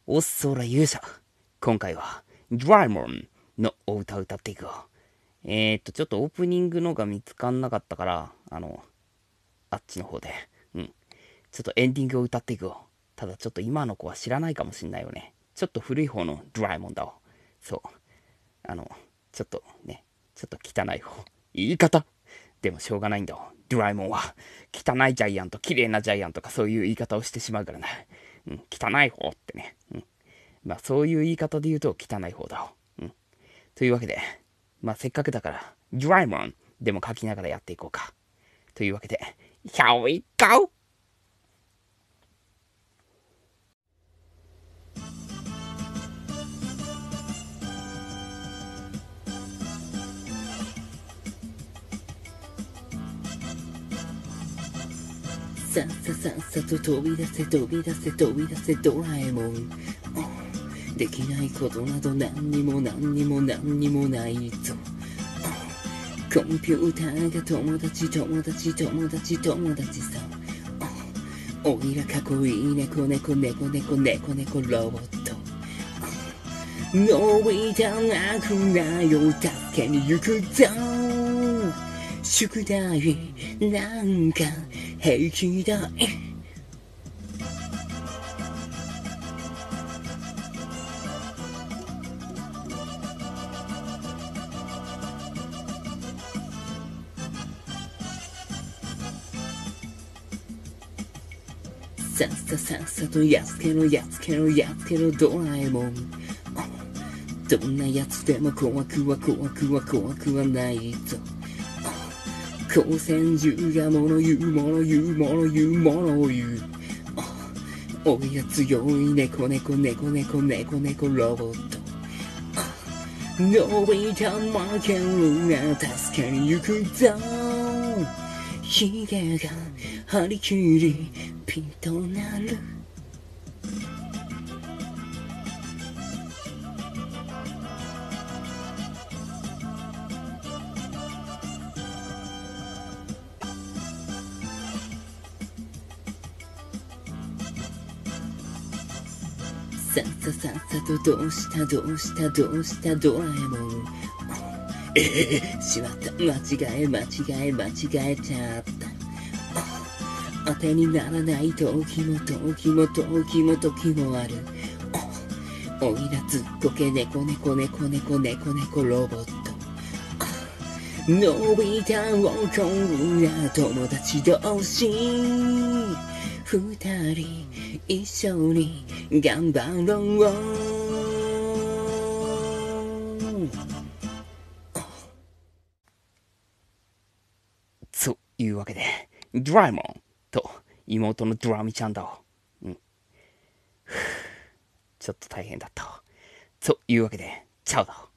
おっそら勇者。今回は、ドラえもんのお歌を歌っていくよ。ちょっとオープニングのが見つかんなかったから、あっちの方で、ちょっとエンディングを歌っていくよ。ただちょっと今の子は知らないかもしんないよね。ちょっと古い方のドラえもんだわ。そう。あの、ちょっとね、ちょっと汚い方。言い方でもしょうがないんだわ。ドラえもんは、汚いジャイアント、綺麗なジャイアントかそういう言い方をしてしまうからな。汚い方ってね。まあそういう言い方で言うと汚い方だわ。というわけで、まあせっかくだから、ドラえもんでも書きながらやっていこうか。というわけで、Here we go! さっささっさと飛び出せ飛び出せ飛び出せドラえもん。できないことなど何にも何にも何にもないぞ。コンピューターが友達友達友達友達さ。おいらかっこいい猫猫猫猫猫猫ロボット。のび太なくなよ助けに行くぞ。宿題なんか平気だい。さっささっさとやっつけろやっつけろやっつけろドラえもん。どんなやつでも怖くは怖くは怖くはないぞ。光線銃が物言う物言う物言う物を言う。おいら強い猫猫猫猫猫猫ロボット。のび太負けるな助けに行くぞ。ヒゲが張り切りピンとなる。さっささっさとどうしたどうしたどうしたドラえもん。しまった間違え間違え間違えちゃった。当てにならない時も時も時も時もある。おいらずっこけ猫猫猫猫猫猫ロボット。のび太をこんな友達同士。二人一緒に頑張ろう。というわけで、ドラえもんと妹のドラミちゃんだわ。ちょっと大変だったわ。というわけで、チャオだ。